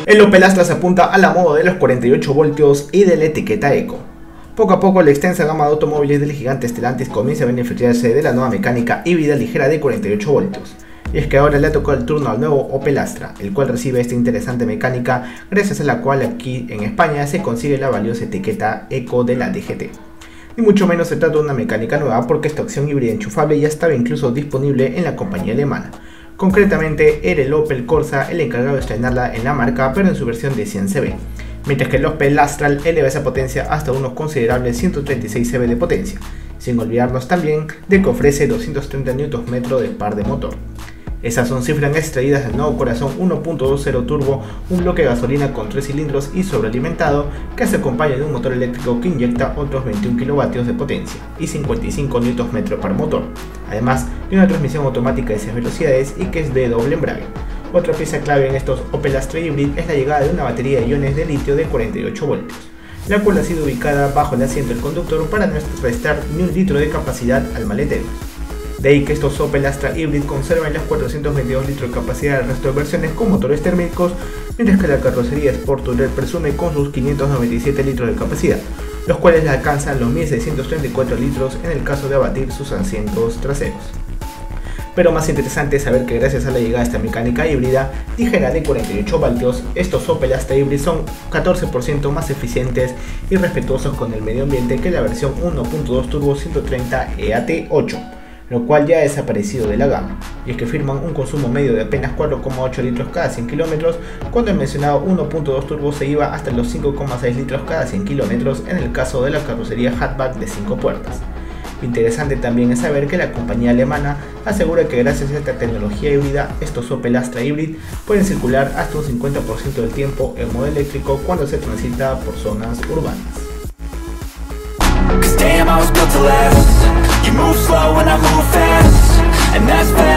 El Opel Astra se apunta a la moda de los 48 voltios y de la etiqueta Eco. Poco a poco la extensa gama de automóviles del gigante Stellantis comienza a beneficiarse de la nueva mecánica híbrida ligera de 48 voltios. Y es que ahora le ha tocado el turno al nuevo Opel Astra, el cual recibe esta interesante mecánica, gracias a la cual aquí en España se consigue la valiosa etiqueta Eco de la DGT. Ni mucho menos se trata de una mecánica nueva, porque esta opción híbrida enchufable ya estaba incluso disponible en la compañía alemana. Concretamente era el Opel Corsa el encargado de estrenarla en la marca, pero en su versión de 100 cb, mientras que el Opel Astra eleva esa potencia hasta unos considerables 136 cb de potencia, sin olvidarnos también de que ofrece 230 Nm de par de motor. Esas son cifras extraídas del nuevo Corazón 1.20 turbo, un bloque de gasolina con 3 cilindros y sobrealimentado, que se acompaña de un motor eléctrico que inyecta otros 21 kW de potencia y 55 Nm par motor, además de una transmisión automática de 6 velocidades y que es de doble embrague. Otra pieza clave en estos Opel Astra Hybrid es la llegada de una batería de iones de litio de 48 voltios, la cual ha sido ubicada bajo el asiento del conductor para no restar ni un litro de capacidad al maletero. De ahí que estos Opel Astra Hybrid conservan los 422 litros de capacidad del resto de versiones con motores térmicos, mientras que la carrocería Sport Tourer presume con sus 597 litros de capacidad, los cuales le alcanzan los 1634 litros en el caso de abatir sus asientos traseros. Pero más interesante es saber que gracias a la llegada de esta mecánica híbrida ligera de 48 voltios, estos Opel Astra Hybrid son 14% más eficientes y respetuosos con el medio ambiente que la versión 1.2 turbo 130 EAT8, lo cual ya ha desaparecido de la gama, y es que firman un consumo medio de apenas 4,8 litros cada 100 km, cuando el mencionado 1.2 turbo se iba hasta los 5,6 litros cada 100 km en el caso de la carrocería hatchback de 5 puertas. Interesante también es saber que la compañía alemana asegura que gracias a esta tecnología híbrida, estos Opel Astra Hybrid pueden circular hasta un 50% del tiempo en modo eléctrico cuando se transita por zonas urbanas. You move slow and I move fast, and that's fast.